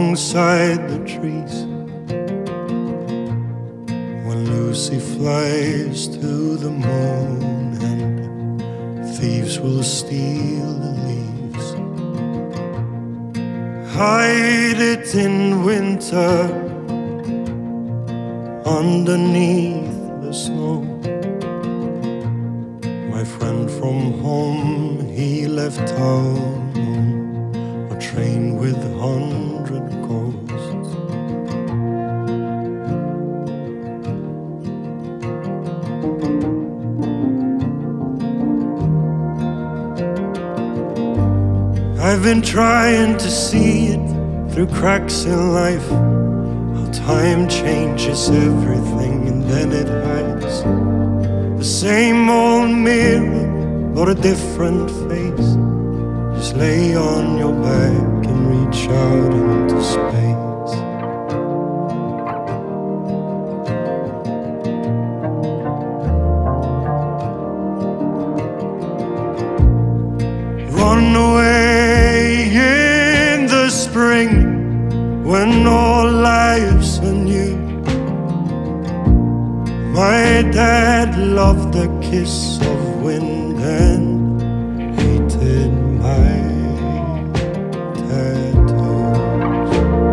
alongside the trees. When Lucy flies to the moon and thieves will steal the leaves, hide it in winter underneath the snow. My friend from home, he left town on a train with 100 ghosts. I've been trying to see it through cracks in life, how time changes everything and then it hides. The same old mirror, but a different face. Just lay on your back and reach out into space. Run away in the spring when all lives are new. My dad loved the kiss of wind and hated my tattoos.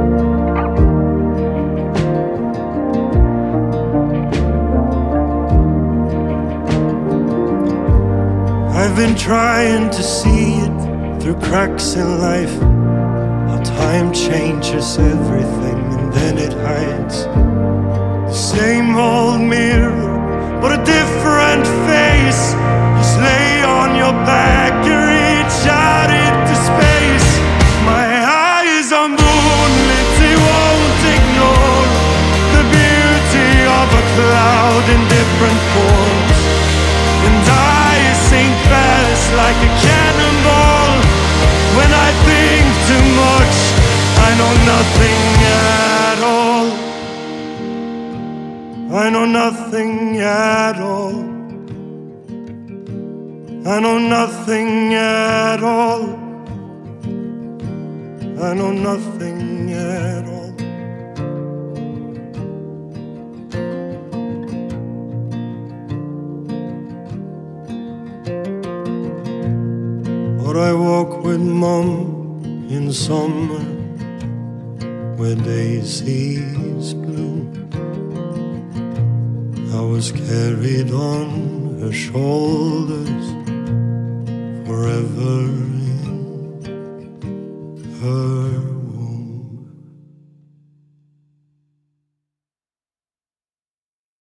I've been trying to see it through cracks in life, how time changes everything and then it hides. Same old mirror, but a different face. Just lay on your back and reach out into space. My eyes are moonlit, they won't ignore the beauty of a cloud in different forms. And I sink fast like a cannonball. When I think too much, I know nothing at all. I know nothing at all. I know nothing at all. I know nothing at all. But I walk with Mom in summer where daisies bloom. I was carried on her shoulders forever